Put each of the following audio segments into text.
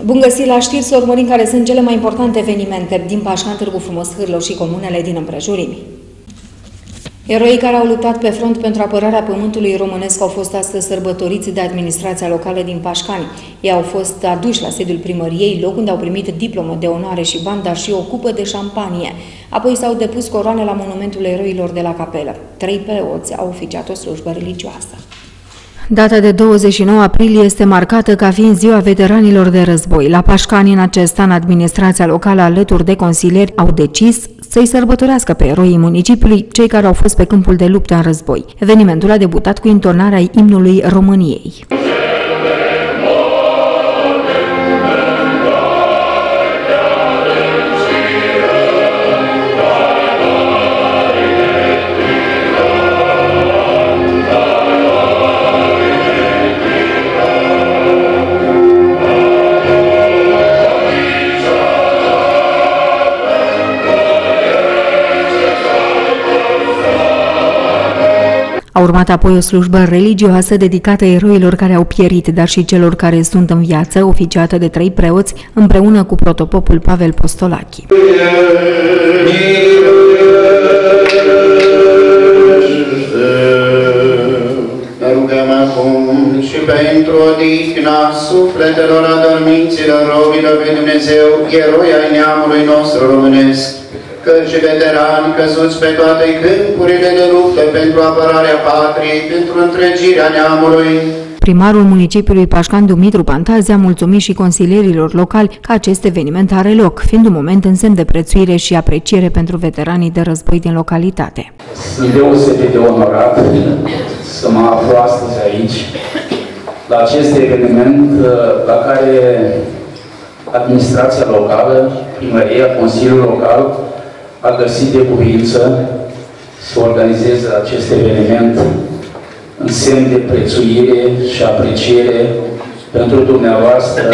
Bun găsit la știri, să urmărim care sunt cele mai importante evenimente din Pașcani, Târgu Frumos, Hârlău și comunele din împrejurimi. Eroii care au luptat pe front pentru apărarea pământului românesc au fost astăzi sărbătoriți de administrația locală din Pașcani. Ei au fost aduși la sediul primăriei, loc unde au primit diplomă de onoare și bani, dar și o cupă de șampanie. Apoi s-au depus coroane la monumentul eroilor de la capelă. 3 preoți au oficiat o slujbă religioasă. Data de 29 aprilie este marcată ca fiind ziua veteranilor de război. La Pașcani, în acest an, administrația locală, alături de consilieri, au decis să-i sărbătorească pe eroii municipiului, cei care au fost pe câmpul de luptă în război. Evenimentul a debutat cu intonarea imnului României. A urmat apoi o slujbă religioasă dedicată eroilor care au pierit, dar și celor care sunt în viață, oficiată de 3 preoți, împreună cu protopopul Pavel Postolachi. Ne rugăm acum și pentru odihna sufletelor adormiților robilor lui Dumnezeu, eroi ai neamului nostru românesc, căci veterani căzuți pe toate câmpurile de luptă pentru apărarea patriei, pentru întregirea neamului. Primarul municipiului Pașcani, Dumitru Pantazi, a mulțumit și consilierilor locali că acest eveniment are loc, fiind un moment în semn de prețuire și apreciere pentru veteranii de război din localitate. Sunt deosebit de onorat să mă aflu astăzi aici, la acest eveniment la care administrația locală, primăria, Consiliul Local, a găsit de cuvință să organizeze acest eveniment în semn de prețuire și apreciere pentru dumneavoastră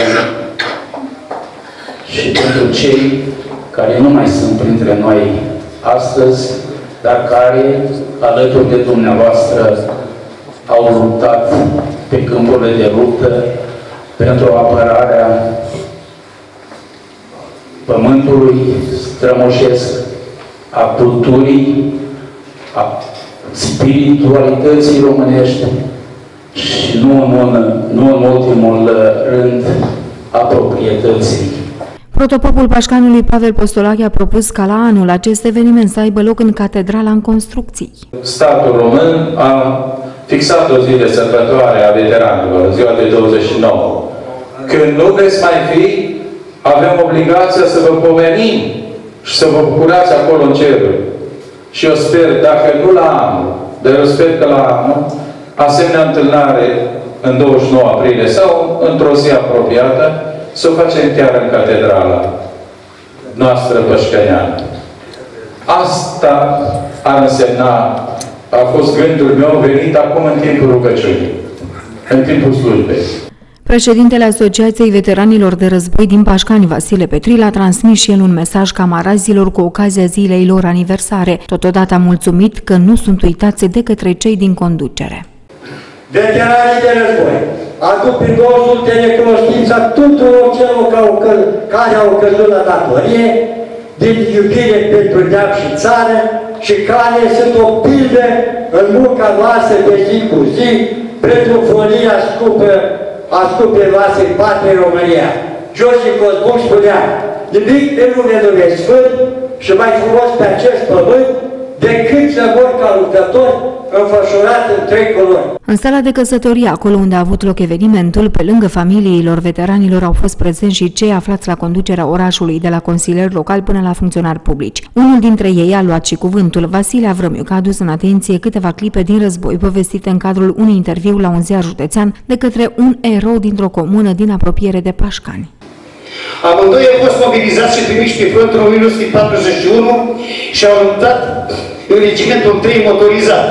și pentru cei care nu mai sunt printre noi astăzi, dar care, alături de dumneavoastră, au luptat pe câmpurile de luptă pentru apărarea pământului strămoșesc, a culturii, a spiritualității românești și nu în ultimul rând a proprietății. Protopopul Pașcanului Pavel Postolachi a propus ca la anul acest eveniment să aibă loc în catedrala în construcții. Statul român a fixat o zi de sărbătoare a veteranilor, ziua de 29. Când nu veți mai fi, avem obligația să vă pomenim și să vă bucurați acolo în ceruri. Și eu sper, dacă nu la anul, dar eu sper că la anul, asemenea întâlnare în 29 aprilie sau într-o zi apropiată, să o facem chiar în catedrala noastră pașcăneană. Asta ar însemna, a fost gândul meu venit acum în timpul rugăciunii, în timpul slujbei. Președintele Asociației Veteranilor de Război din Pașcani, Vasile Petril, a transmis și el un mesaj camarazilor cu ocazia zilei lor aniversare. Totodată a mulțumit că nu sunt uitați de către cei din conducere. Veteranii de război aduc prin dorsul de recunoștința tuturor celor care au căzut la datorie, din iubire pentru neam și țară și care sunt o pildă în munca noastră de zi cu zi pentru folia a scupei noastre în patrie România. George Cosbuc spunea: nimic de lume nu e sfânt și mai frumos pe acest pământ decât să mor ca luptător înfășurat în 3 culori. În sala de căsătorie, acolo unde a avut loc evenimentul, pe lângă familiilor veteranilor au fost prezenți și cei aflați la conducerea orașului, de la consilieri locali până la funcționari publici. Unul dintre ei a luat și cuvântul. Vasile Avrămiu a adus în atenție câteva clipe din război povestite în cadrul unui interviu la un ziar județean de către un erou dintr-o comună din apropiere de Pașcani. Amândoi au fost mobilizați și trimiși pe front în 1941 și au luptat în regimentul 3 motorizat.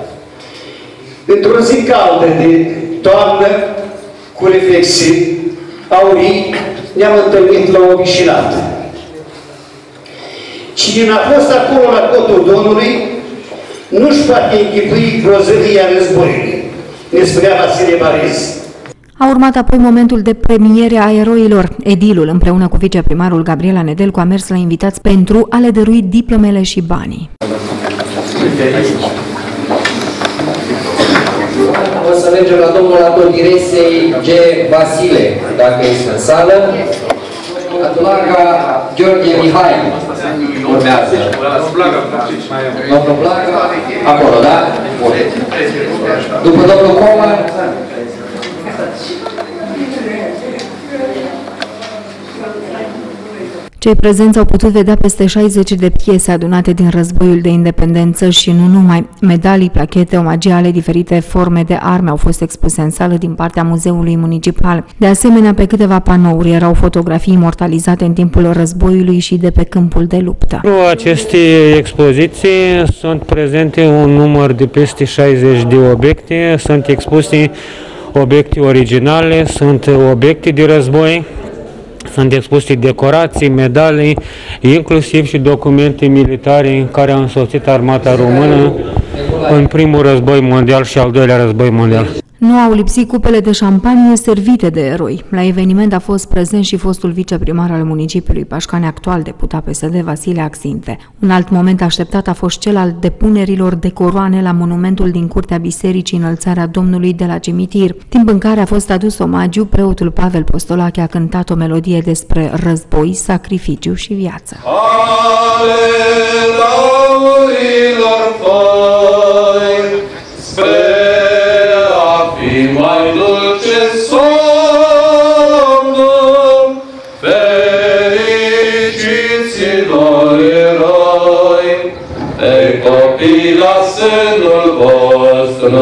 Într-o zi caldă de toamnă, cu reflexii aurii, ne-am întâlnit la o vișinată. Cine n-a fost acolo la cotul Domnului, nu-și poate închipui grozăvia războiului, ne spunea Vasile Barez. A urmat apoi momentul de premiere a eroilor. Edilul, împreună cu viceprimarul Gabriela Nedelcu, a mers la invitați pentru a le dărui diplomele și banii. O să mergem la domnul Atul Diresiei G. Vasile, dacă este în sală. Blaga Gheorghe Mihai urmează. Domnul Blaga, acolo, da? Bun. După domnul Coma, Cei prezenți au putut vedea peste 60 de piese adunate din războiul de independență și nu numai. Medalii, plachete, omagiale, diferite forme de arme au fost expuse în sală din partea Muzeului Municipal. De asemenea, pe câteva panouri erau fotografii imortalizate în timpul războiului și de pe câmpul de luptă. Pentru aceste expoziții sunt prezente un număr de peste 60 de obiecte, sunt expuse obiecte originale, sunt obiecte de război, sunt expuse decorații, medalii, inclusiv și documente militare care au însoțit armata română în primul război mondial și al doilea război mondial. Nu au lipsit cupele de șampanie servite de eroi. La eveniment a fost prezent și fostul viceprimar al municipiului Pașcani, actual deputat PSD, Vasile Axinte. Un alt moment așteptat a fost cel al depunerilor de coroane la monumentul din curtea bisericii Înălțarea Domnului de la cimitir, timp în care a fost adus omagiu, preotul Pavel Postolache a cântat o melodie despre război, sacrificiu și viață. Ale laurilor făi, spre mai dulce somnul, fericiților eroi, pe copii la sânul vostru,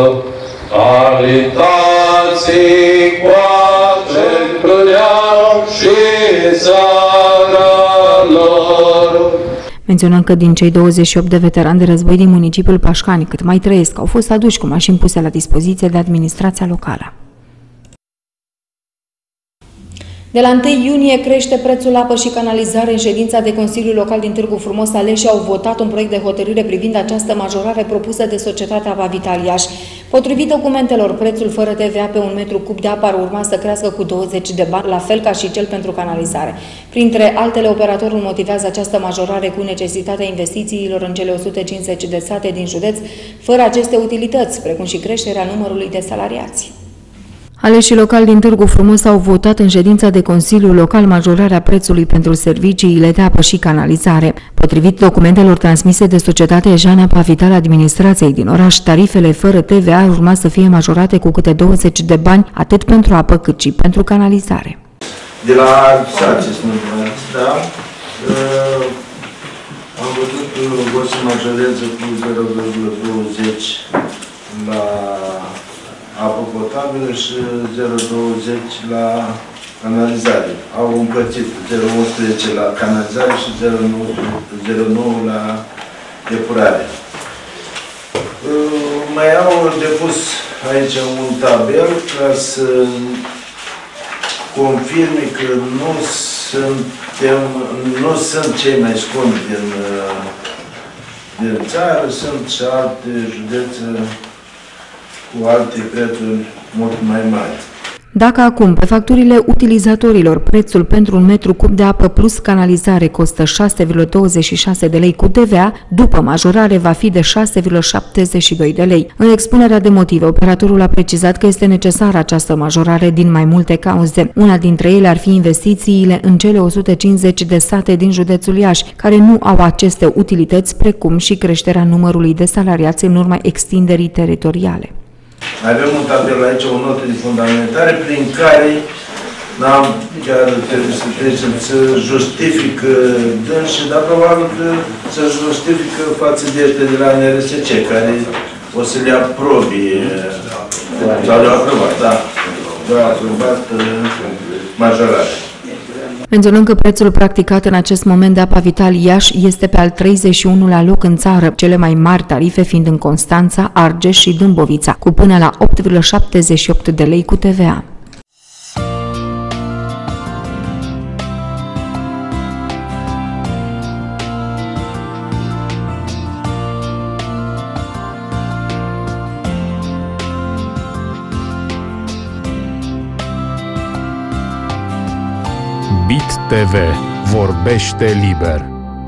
calitații coace crudeau și țara lor. Menționăm că din cei 28 de veterani de război din municipiul Pașcani, cât mai trăiesc, au fost aduși cu mașini puse la dispoziție de administrația locală. De la 1 iunie crește prețul apă și canalizare. În ședința de Consiliul Local din Târgu Frumos, aleșii au votat un proiect de hotărâre privind această majorare propusă de societatea Apa Vital Iași. Potrivit documentelor, prețul fără TVA pe un metru cub de apă ar urma să crească cu 20 de bani, la fel ca și cel pentru canalizare. Printre altele, operatorul motivează această majorare cu necesitatea investițiilor în cele 150 de sate din județ, fără aceste utilități, precum și creșterea numărului de salariați. Aleșii locali din Târgu Frumos au votat în ședința de Consiliu Local majorarea prețului pentru serviciile de apă și canalizare. Potrivit documentelor transmise de societatea Jana Apa Vital administrației din oraș, tarifele fără TVA ar urma să fie majorate cu câte 20 de bani, atât pentru apă cât și pentru canalizare. De la acest moment, da, am văzut că vor să majoreze cu 0,20 la apă potabilă și 0,20 la canalizare. Au împărțit 0,11 la canalizare și 0,9 la depurare. Mai au depus aici un tabel ca să confirme că nu sunt cei mai scumpi din țară, sunt și alte județe cu alte prețuri mult mai mari. Dacă acum, pe facturile utilizatorilor, prețul pentru un metru cub de apă plus canalizare costă 6,26 de lei cu TVA, după majorare va fi de 6,72 de lei. În expunerea de motive, operatorul a precizat că este necesară această majorare din mai multe cauze. Una dintre ele ar fi investițiile în cele 150 de sate din județul Iași, care nu au aceste utilități, precum și creșterea numărului de salariați în urma extinderii teritoriale. Avem un tabel aici, o notă de fundamentare, prin care n-am chiar trebuie să trecem să justifică dânsii, dar probabil că să justifică față de ăștia de la NRSC, care o să le aprobe, sau le-au aprobat, da, le-au aprobat majorarea. Menționăm că prețul practicat în acest moment de Apa Vital Iași este pe al 31-lea loc în țară, cele mai mari tarife fiind în Constanța, Argeș și Dâmbovița, cu până la 8,78 de lei cu TVA. TV. Vorbește liber.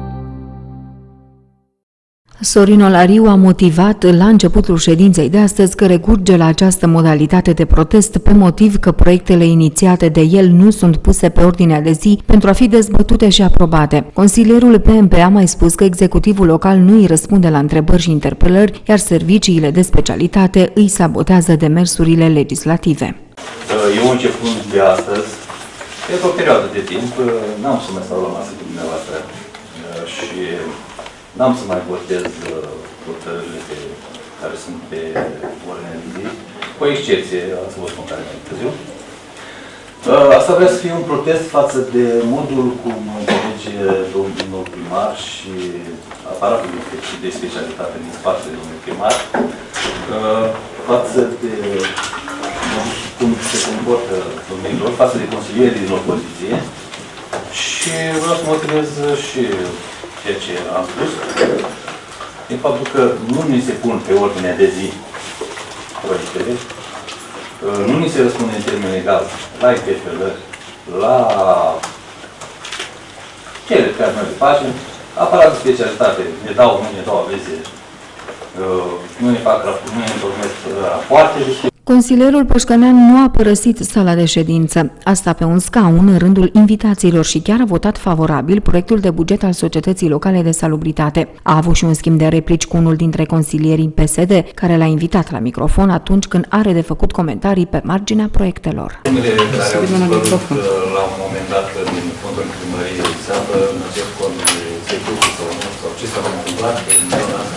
Sorin Olariu a motivat la începutul ședinței de astăzi că recurge la această modalitate de protest pe motiv că proiectele inițiate de el nu sunt puse pe ordinea de zi pentru a fi dezbătute și aprobate. Consilierul PMP a mai spus că executivul local nu îi răspunde la întrebări și interpelări, iar serviciile de specialitate îi sabotează demersurile legislative. Eu începând de astăzi, pentru o perioadă de timp, n-am să mai stau la masă cu dumneavoastră și n-am să mai votez hotărârile care sunt pe ordinea de zi, cu excepție, ați văzut în care mai târziu. Asta vrea să fie un protest față de modul cum înțelege domnul primar și aparatul de specialitate din spatele domnului primar, față de cum se comportă domnilor, față de consilierii din opoziție. Și vreau să motivez și ceea ce am spus, din faptul că nu ni se pun pe ordinea de zi proiectele, nu ni se răspunde în termen legal la interpelări, la cele care noi le facem, aparatul de specialitate ne dau aveze, nu ne fac nu ne întocmesc rapoarte. Consilierul Pășcănean nu a părăsit sala de ședință. Asta pe un scaun în rândul invitațiilor și chiar a votat favorabil proiectul de buget al Societății Locale de Salubritate. A avut și un schimb de replici cu unul dintre consilierii PSD, care l-a invitat la microfon atunci când are de făcut comentarii pe marginea proiectelor. Sumele care au dispărut la un moment dat din fondul primăriei se află în acest cont de execuție sau ce s-a întâmplat în zona asta?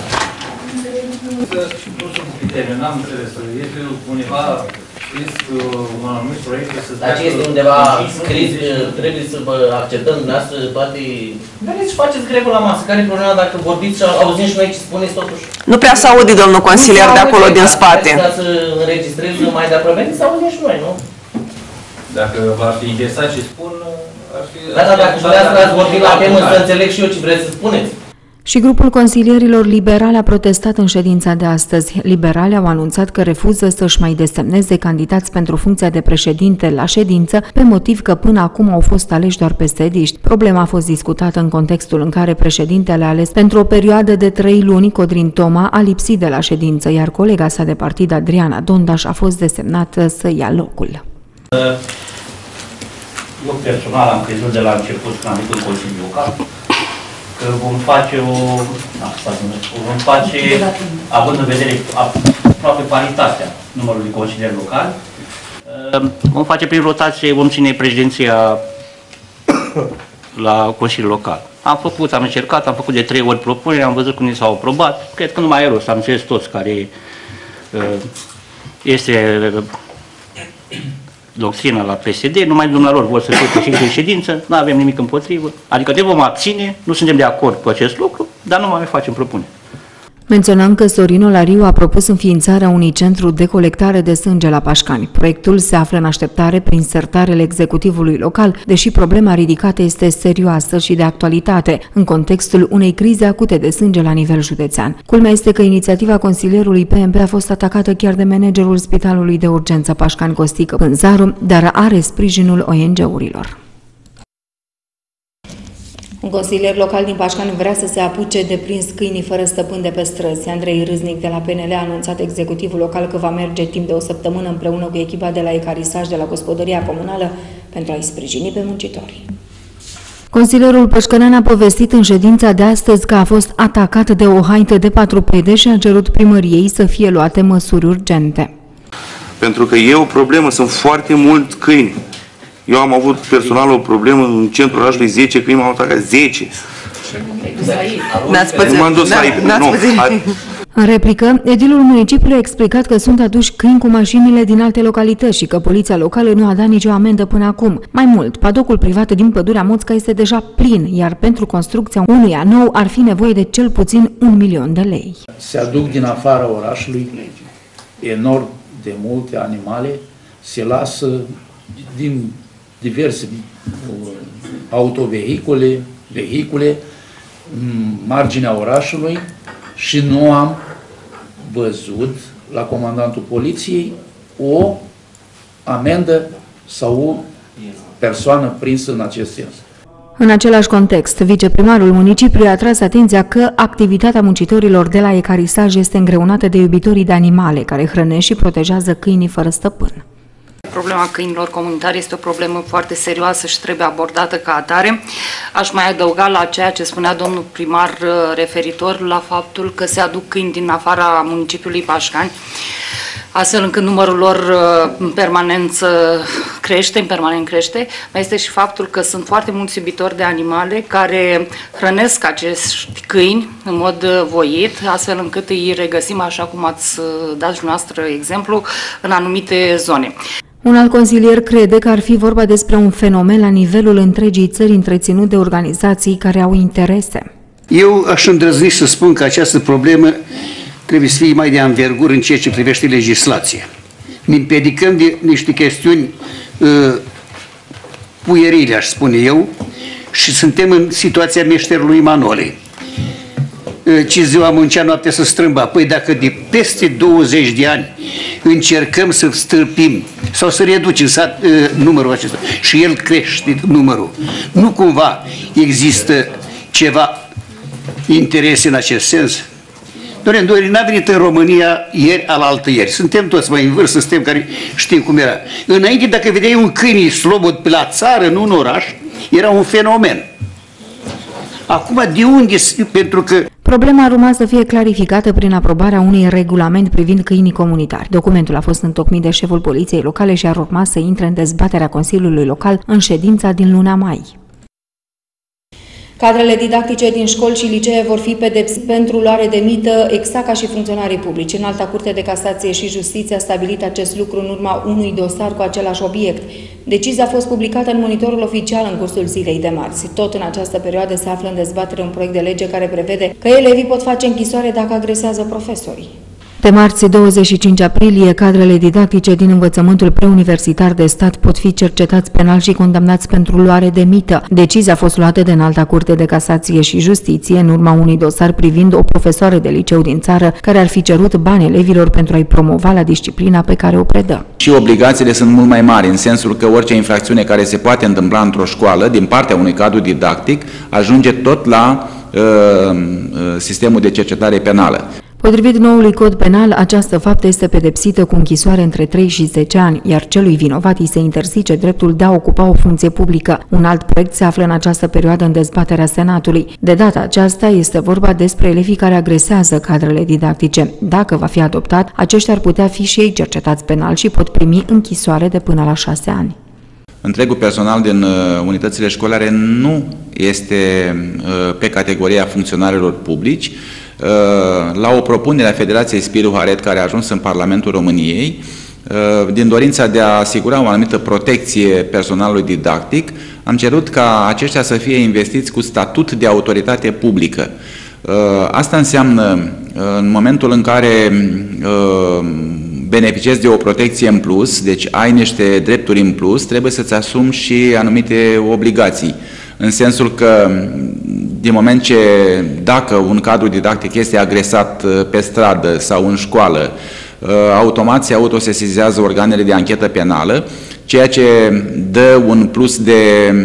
N-am înțeles. Este undeva scris un anumit proiect să stea... Dar ce este undeva scris, trebuie să vă acceptăm dumneavoastră toate... Vedeți și faceți grecul la masă. Care e problema dacă vorbiți și auzim și noi ce spuneți totuși? Nu prea se aude, domnul consilier, de acolo din spate. Ca să înregistrez mai de aproape, să auzim și noi, nu? Dacă v-ar fi interesat ce spun, ar fi... Da, dar dacă dumneavoastră ați vorbit la temă, să înțeleg și eu ce vreți să spuneți. Și grupul consilierilor liberali a protestat în ședința de astăzi. Liberali au anunțat că refuză să-și mai desemneze candidați pentru funcția de președinte la ședință, pe motiv că până acum au fost aleși doar PSD-iști. Problema a fost discutată în contextul în care președintele ales pentru o perioadă de 3 luni, Codrin Toma, a lipsit de la ședință, iar colega sa de partid, Adriana Dondaș, a fost desemnată să ia locul. Eu personal am crezut de la început, când am venit în Consiliul Local, că vom face având în vedere aproape paritatea numărului consilieri locali, vom face prin rotație, vom ține președinția la Consiliul Local. Am încercat, am făcut de 3 ori propuneri, am văzut cum ni s-au aprobat, cred că nu mai e rost, am înțeles toți care este doctrina la PSD, numai dumnealor vor să fie președinte de ședință, nu avem nimic împotrivă, adică ne vom abține, nu suntem de acord cu acest lucru, dar nu mai facem propuneri. Menționăm că Sorin Olariu a propus înființarea unui centru de colectare de sânge la Pașcani. Proiectul se află în așteptare prin sertarele executivului local, deși problema ridicată este serioasă și de actualitate, în contextul unei crize acute de sânge la nivel județean. Culmea este că inițiativa consilierului PMP a fost atacată chiar de managerul Spitalului de Urgență Pașcani Costică Pânzaru, dar are sprijinul ONG-urilor. Un consilier local din Pașcani vrea să se apuce de prins câinii fără stăpân de pe străzi. Andrei Râznic de la PNL a anunțat executivul local că va merge timp de o săptămână împreună cu echipa de la ecarisaj de la gospodăria comunală pentru a-i sprijini pe muncitori. Consilierul Pășcănean a povestit în ședința de astăzi că a fost atacat de o haită de patrupede și a cerut primăriei să fie luate măsuri urgente. Pentru că e o problemă, sunt foarte mulți câini. Eu am avut personal o problemă în centrul orașului, 10 câini m-au atacat, 10. Nu m-am dus aici. În replică, edilul municipiului a explicat că sunt aduși câini cu mașinile din alte localități și că poliția locală nu a dat nicio amendă până acum. Mai mult, padocul privat din Pădurea Moțca este deja plin, iar pentru construcția unuia nou ar fi nevoie de cel puțin 1.000.000 de lei. Se aduc din afara orașului enorm de multe animale, se lasă din diverse autovehicule, vehicule, marginea orașului și nu am văzut la comandantul poliției o amendă sau o persoană prinsă în acest sens. În același context, viceprimarul municipiului a atras atenția că activitatea muncitorilor de la ecarisaj este îngreunată de iubitorii de animale, care hrănesc și protejează câinii fără stăpân. Problema câinilor comunitari este o problemă foarte serioasă și trebuie abordată ca atare. Aș mai adăuga la ceea ce spunea domnul primar referitor la faptul că se aduc câini din afara municipiului Pașcani, astfel încât numărul lor în permanent crește. Mai este și faptul că sunt foarte mulți iubitori de animale care hrănesc acești câini în mod voit, astfel încât îi regăsim, așa cum ați dat și noastră exemplu, în anumite zone. Un alt consilier crede că ar fi vorba despre un fenomen la nivelul întregii țări întreținut de organizații care au interese. Eu aș îndrăzni să spun că această problemă trebuie să fie mai de anvergură în ceea ce privește legislația. Ne împiedicăm de niște chestiuni puierile, aș spune eu, și suntem în situația meșterului Manole. Ce ziua muncea, noaptea să strâmba. Păi dacă de peste 20 de ani încercăm să stârpim sau să reducem numărul acesta și el crește numărul, nu cumva există ceva interese în acest sens? Dorin n-a venit în România ieri, alaltă ieri. Suntem toți mai în vârstă, suntem care știm cum era. Înainte, dacă vedeai un câine slobod pe la țară, nu în oraș, era un fenomen. Acum, de unde? Pentru că... Problema a urmat să fie clarificată prin aprobarea unui regulament privind câinii comunitari. Documentul a fost întocmit de șeful poliției locale și ar urma să intre în dezbaterea Consiliului Local în ședința din luna mai. Cadrele didactice din școli și licee vor fi pedepsite pentru luare de mită, exact ca și funcționarii publici. Înalta Curte de Casație și Justiție a stabilit acest lucru în urma unui dosar cu același obiect. Decizia a fost publicată în Monitorul Oficial în cursul zilei de marți. Tot în această perioadă se află în dezbatere un proiect de lege care prevede că elevii pot face închisoare dacă agresează profesorii. De marți, 25 aprilie, cadrele didactice din învățământul preuniversitar de stat pot fi cercetați penal și condamnați pentru luare de mită. Decizia a fost luată de Înalta Curte de Casație și Justiție în urma unui dosar privind o profesoară de liceu din țară care ar fi cerut bani elevilor pentru a-i promova la disciplina pe care o predă. Și obligațiile sunt mult mai mari, în sensul că orice infracțiune care se poate întâmpla într-o școală, din partea unui cadru didactic, ajunge tot la sistemul de cercetare penală. Potrivit noului cod penal, această faptă este pedepsită cu închisoare între 3 și 10 ani, iar celui vinovat îi se interzice dreptul de a ocupa o funcție publică. Un alt proiect se află în această perioadă în dezbaterea Senatului. De data aceasta este vorba despre elevii care agresează cadrele didactice. Dacă va fi adoptat, aceștia ar putea fi și ei cercetați penal și pot primi închisoare de până la 6 ani. Întregul personal din unitățile școlare nu este pe categoria funcționarilor publici. La o propunere a Federației Spiru Haret, care a ajuns în Parlamentul României, din dorința de a asigura o anumită protecție personalului didactic, am cerut ca aceștia să fie investiți cu statut de autoritate publică. Asta înseamnă, în momentul în care beneficiezi de o protecție în plus, deci ai niște drepturi în plus, trebuie să-ți asumi și anumite obligații. În sensul că, din moment ce dacă un cadru didactic este agresat pe stradă sau în școală, automat se autosesizează organele de anchetă penală, ceea ce dă un plus de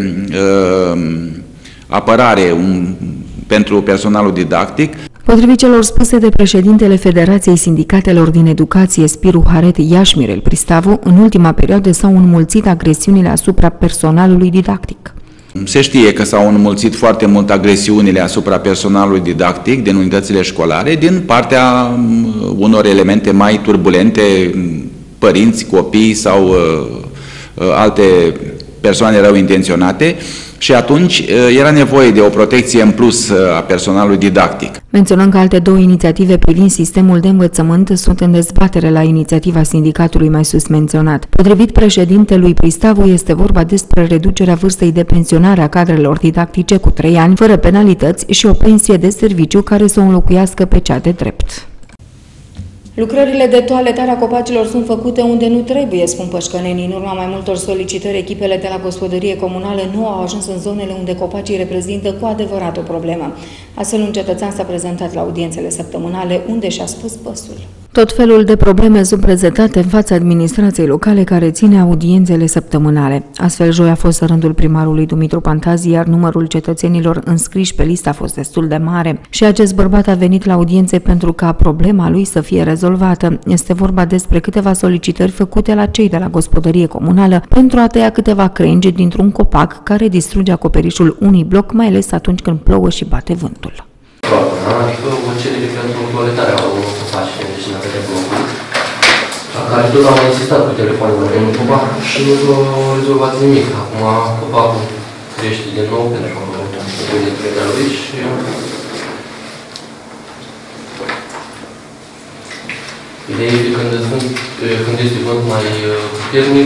apărare pentru personalul didactic. Potrivit celor spuse de președintele Federației Sindicatelor din Educație Spiru Haret Iași Mirel Pristavu, în ultima perioadă s-au înmulțit agresiunile asupra personalului didactic. Se știe că s-au înmulțit foarte mult agresiunile asupra personalului didactic din unitățile școlare din partea unor elemente mai turbulente, părinți, copii sau alte persoane rău intenționate, și atunci era nevoie de o protecție în plus a personalului didactic. Menționăm că alte două inițiative privind sistemul de învățământ sunt în dezbatere la inițiativa sindicatului mai sus menționat. Potrivit președintelui Pristavu, este vorba despre reducerea vârstei de pensionare a cadrelor didactice cu 3 ani, fără penalități, și o pensie de serviciu care să o înlocuiască pe cea de drept. Lucrările de toaletare a copacilor sunt făcute unde nu trebuie, spun pășcănenii. În urma mai multor solicitări, echipele de la gospodărie comunală nu au ajuns în zonele unde copacii reprezintă cu adevărat o problemă. Astfel, un cetățean s-a prezentat la audiențele săptămânale unde și-a spus păsul. Tot felul de probleme sunt prezentate în fața administrației locale care ține audiențele săptămânale. Astfel, joi a fost rândul primarului Dumitru Pantazi, iar numărul cetățenilor înscriși pe listă a fost destul de mare și acest bărbat a venit la audiențe pentru ca problema lui să fie rezolvată. Este vorba despre câteva solicitări făcute la cei de la gospodărie comunală pentru a tăia câteva crengi dintr-un copac care distruge acoperișul unui bloc, mai ales atunci când plouă și bate vântul. Adică o cerere pentru completarea unor copaci destinate de blocuri, la care tot am insistat cu telefonul de un copac și nu s-a rezolvat nimic. Acum copacul crește din nou pentru că de treia lui și ideea e că când este vânt mai puternic,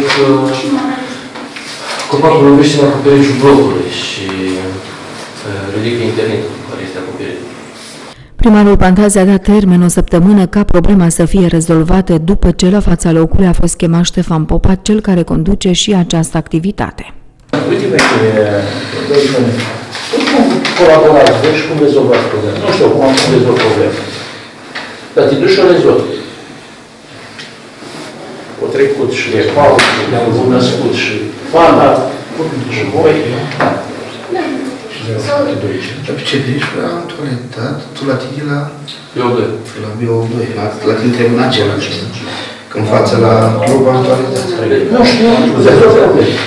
copacul lovește în acoperișul blocului și ridică internetul care este acoperit. Primarul Pantazi a dat termen o săptămână ca problema să fie rezolvată după ce la fața locului a fost chemat Ștefan Popa, cel care conduce și această activitate. Uite-vă cum colaborați, deci cum rezolvați problema. Nu știu cum rezolv problema. Dar te duci și o rezolvi. O trecut și de Paul, și de-am născut și Fana, și voi. Dar ce de aici la toaletat? Tu la tine la... Bio2. La Bio2. La tine trebuie în același. În față la club am toaletat. Nu știu, rezolv probleme.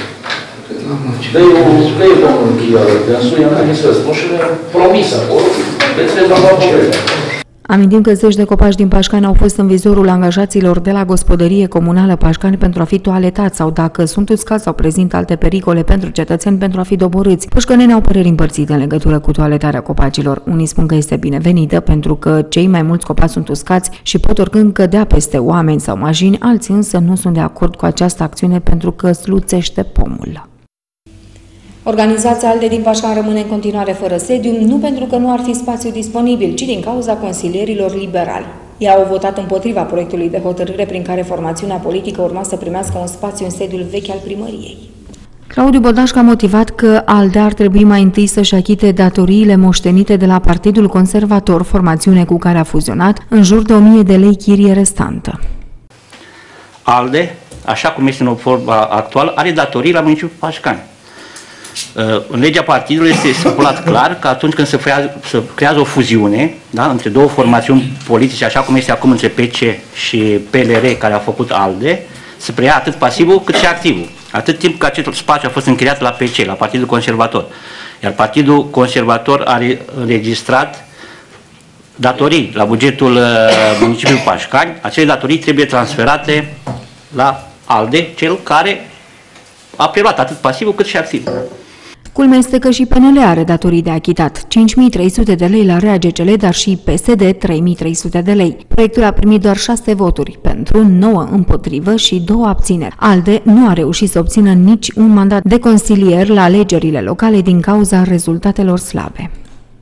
Dă-i domnul Chiară, de însuia în care să spun și le-a promis acolo, veți rezolva probleme. Amintim că zeci de copaci din Pașcani au fost în vizorul angajaților de la gospodărie comunală Pașcani pentru a fi toaletați sau dacă sunt uscați sau prezintă alte pericole pentru cetățeni pentru a fi doborâți. Pașcanenii au păreri împărțite în legătură cu toaletarea copacilor. Unii spun că este binevenită pentru că cei mai mulți copaci sunt uscați și pot oricând cădea peste oameni sau mașini, alții însă nu sunt de acord cu această acțiune pentru că sluțește pomul. Organizația ALDE din Pașcani rămâne în continuare fără sediu, nu pentru că nu ar fi spațiu disponibil, ci din cauza consilierilor liberali. Ei au votat împotriva proiectului de hotărâre prin care formațiunea politică urma să primească un spațiu în sediul vechi al primăriei. Claudiu Bodașca a motivat că ALDE ar trebui mai întâi să-și achite datoriile moștenite de la Partidul Conservator, formațiune cu care a fuzionat, în jur de 1000 de lei chirie restantă. ALDE, așa cum este în forma actuală, are datorii la municipiul Pașcani. În legea partidului este stipulat clar că atunci când se creează o fuziune, da, între două formațiuni politice, așa cum este acum între PC și PLR, care a făcut ALDE, se preia atât pasivul cât și activul. Atât timp cât acest spațiu a fost închiriat la PC, la Partidul Conservator. Iar Partidul Conservator are înregistrat datorii la bugetul municipiului Pașcani, acele datorii trebuie transferate la ALDE, cel care a preluat atât pasivul cât și activul. Culmea este că și PNL are datorii de achitat, 5.300 de lei la REAGCL, dar și PSD 3.300 de lei. Proiectul a primit doar 6 voturi pentru, 9 împotrivă și 2 abțineri. ALDE nu a reușit să obțină nici un mandat de consilier la alegerile locale din cauza rezultatelor slabe.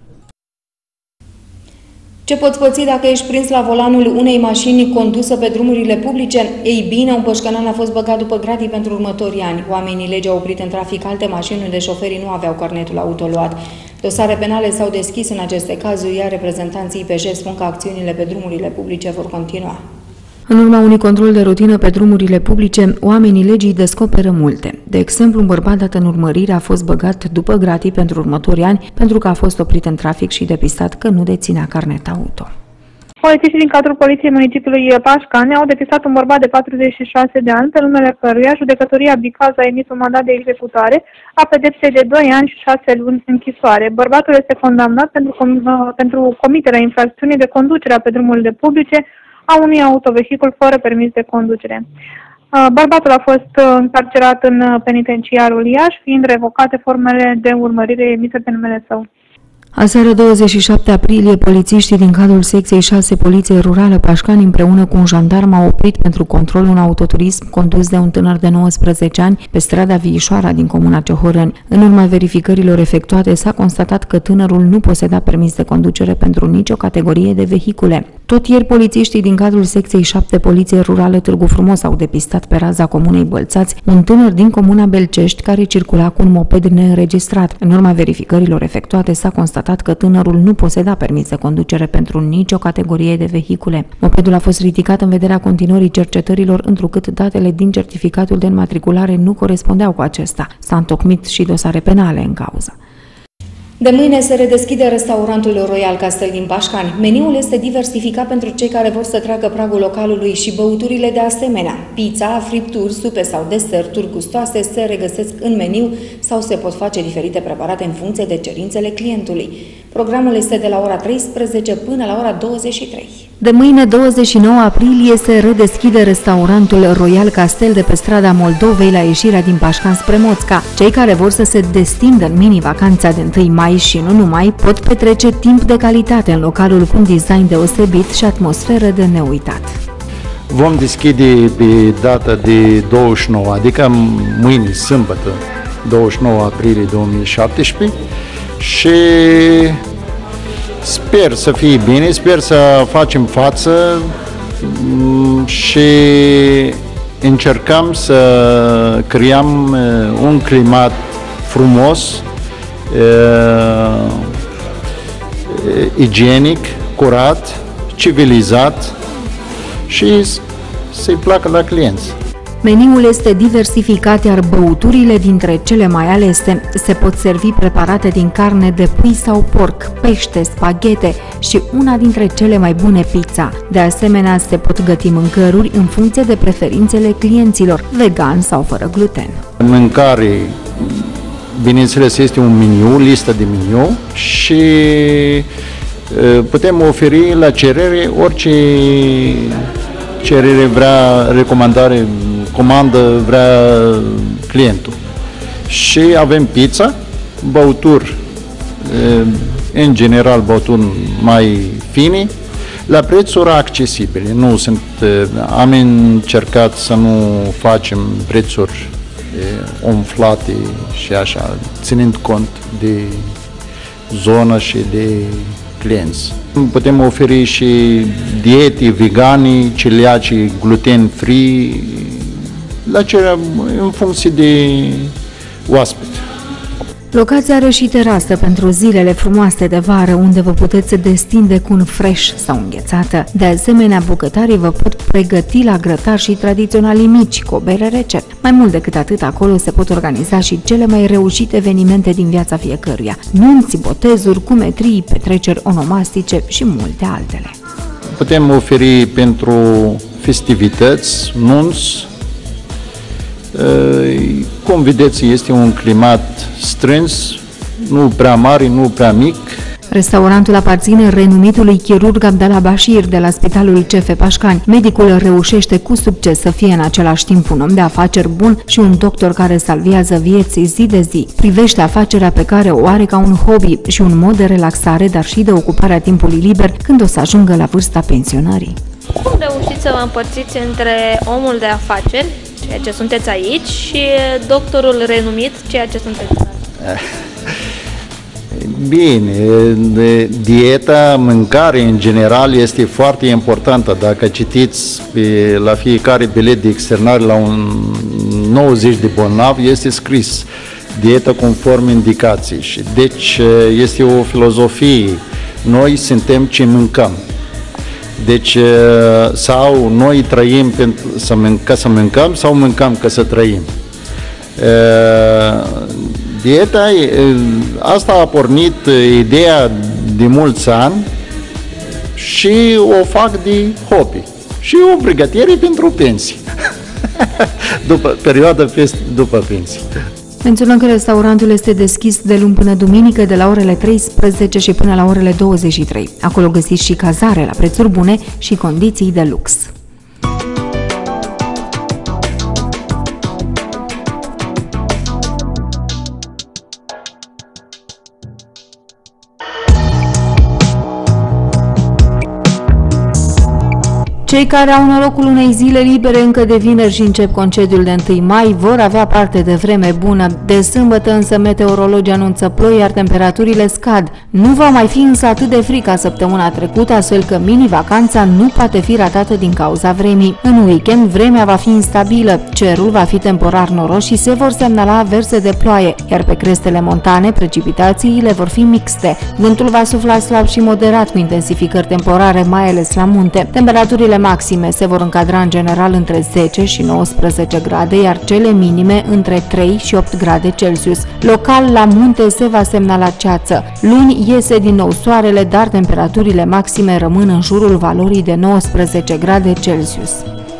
Ce poți păți dacă ești prins la volanul unei mașini condusă pe drumurile publice? Ei bine, un pășcănean a fost băgat după gratii pentru următorii ani. Oamenii legii au oprit în trafic alte mașini unde șoferii nu aveau carnetul auto luat. Dosare penale s-au deschis în aceste cazuri, iar reprezentanții IPJ spun că acțiunile pe drumurile publice vor continua. În urma unui control de rutină pe drumurile publice, oamenii legii descoperă multe. De exemplu, un bărbat dat în urmărire a fost băgat după gratii pentru următorii ani pentru că a fost oprit în trafic și depistat că nu deținea carnet auto. Polițiștii din cadrul Poliției Municipiului Pașcani au depistat un bărbat de 46 de ani, pe numele căruia Judecătoria Bicaz a emis un mandat de executare a pedepsei de 2 ani și 6 luni închisoare. Bărbatul este condamnat pentru comiterea infracțiunii de conducere pe drumurile publice a unui autovehicul fără permis de conducere. Bărbatul a fost încarcerat în penitenciarul Iași, fiind revocate formele de urmărire emise pe numele său. Aseară 27 aprilie, polițiștii din cadrul secției 6 Poliție Rurală Pașcani împreună cu un jandarm au oprit pentru control un autoturism condus de un tânăr de 19 ani pe strada Viișoara din comuna Cehorăni. În urma verificărilor efectuate s-a constatat că tânărul nu poseda permis de conducere pentru nicio categorie de vehicule. Tot ieri, polițiștii din cadrul secției 7 Poliție Rurală Târgu Frumos au depistat pe raza comunei Bălțați un tânăr din comuna Belcești care circula cu un moped neînregistrat. În urma verificărilor efectuate s-a constatat constatat că tânărul nu poseda permis de conducere pentru nicio categorie de vehicule. Mopedul a fost ridicat în vederea continuării cercetărilor, întrucât datele din certificatul de înmatriculare nu corespundeau cu acesta. S-a întocmit și dosare penale în cauză. De mâine se redeschide restaurantul Royal Castel din Pașcani. Meniul este diversificat pentru cei care vor să treacă pragul localului și băuturile de asemenea. Pizza, fripturi, supe sau deserturi gustoase se regăsesc în meniu sau se pot face diferite preparate în funcție de cerințele clientului. Programul este de la ora 13 până la ora 23. De mâine, 29 aprilie, se redeschide restaurantul Royal Castel de pe strada Moldovei la ieșirea din Pașcan spre Moțca. Cei care vor să se destindă în mini-vacanța de 1 mai și nu numai, pot petrece timp de calitate în localul cu un design deosebit și atmosferă de neuitat. Vom deschide pe data de 29, adică mâine, sâmbătă, 29 aprilie 2017, și sper să fie bine, sper să facem față și încercăm să creăm un climat frumos, igienic, curat, civilizat și să-i placă la clienți. Meniul este diversificat, iar băuturile dintre cele mai alese se pot servi preparate din carne de pui sau porc, pește, spaghete și una dintre cele mai bune, pizza. De asemenea, se pot găti mâncăruri în funcție de preferințele clienților, vegan sau fără gluten. Mâncare, bineînțeles, este un meniu, listă de meniu, și putem oferi la cerere orice cerere vrea, recomandare, comandă vrea clientul. Și avem pizza, băuturi, în general băuturi mai fine, la prețuri accesibile. Nu sunt, am încercat să nu facem prețuri umflate și așa, ținând cont de zonă și de clienți. Putem oferi și diete vegane, celiaci, gluten-free, la cererea în funcție de oaspete. Locația are și terasă pentru zilele frumoase de vară, unde vă puteți destinde cu un fresh sau înghețată. De asemenea, bucătarii vă pot pregăti la grătar și tradiționalii mici, cu o bere rece. Mai mult decât atât, acolo se pot organiza și cele mai reușite evenimente din viața fiecăruia. Nunți, botezuri, cumetrii, petreceri onomastice și multe altele. Putem oferi pentru festivități, nunți. Cum vedeți, este un climat strâns, nu prea mare, nu prea mic. Restaurantul aparține renumitului chirurg Abdallah Bashir de la Spitalul CF Pașcani. Medicul reușește cu succes să fie în același timp un om de afaceri bun și un doctor care salvează vieți zi de zi. Privește afacerea pe care o are ca un hobby și un mod de relaxare, dar și de ocupare a timpului liber când o să ajungă la vârsta pensionării. Cum reușiți să vă împărțiți între omul de afaceri, ceea ce sunteți aici, și doctorul renumit, ceea ce sunteți? Bine, dieta, mâncare în general este foarte importantă. Dacă citiți la fiecare bilet de externare la un 90 de bolnavi, este scris dieta conform indicației. Și deci este o filozofie. Noi suntem ce mâncăm. Deci, sau noi trăim ca să mâncăm, sau mâncăm ca să trăim. Dieta, asta a pornit ideea de mulți ani și o fac de hobby. Și o pregătire pentru pensii. După pensii. Menționăm că restaurantul este deschis de luni până duminică, de la orele 13 și până la orele 23. Acolo găsiți și cazare la prețuri bune și condiții de lux. Cei care au norocul unei zile libere încă de vineri și încep concediul de 1 mai vor avea parte de vreme bună. De sâmbătă însă meteorologii anunță ploi, iar temperaturile scad. Nu va mai fi însă atât de frig ca săptămâna trecută, astfel că mini-vacanța nu poate fi ratată din cauza vremii. În weekend vremea va fi instabilă, cerul va fi temporar noros și se vor semnala averse de ploaie, iar pe crestele montane precipitațiile vor fi mixte. Vântul va sufla slab și moderat cu intensificări temporare, mai ales la munte. Temperaturile maxime se vor încadra în general între 10 și 19 grade, iar cele minime între 3 și 8 grade Celsius. Local, la munte se va semnala ceață. Luni iese din nou soarele, dar temperaturile maxime rămân în jurul valorii de 19 grade Celsius.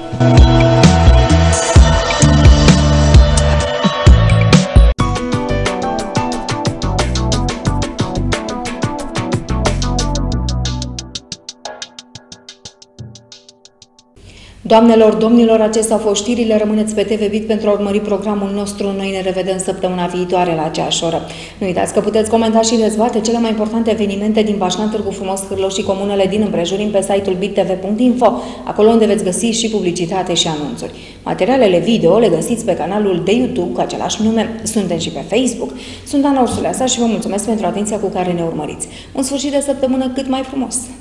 Doamnelor, domnilor, acestea au fost știrile. Rămâneți pe TV Bit pentru a urmări programul nostru. Noi ne revedem săptămâna viitoare la aceeași oră. Nu uitați că puteți comenta și dezbate cele mai importante evenimente din Pașcan, Târgu Frumos, Hârlos și comunele din împrejurim pe site-ul bittv.info, acolo unde veți găsi și publicitate și anunțuri. Materialele video le găsiți pe canalul de YouTube cu același nume. Suntem și pe Facebook. Sunt Ana Ursuleasa și vă mulțumesc pentru atenția cu care ne urmăriți. Un sfârșit de săptămână cât mai frumos!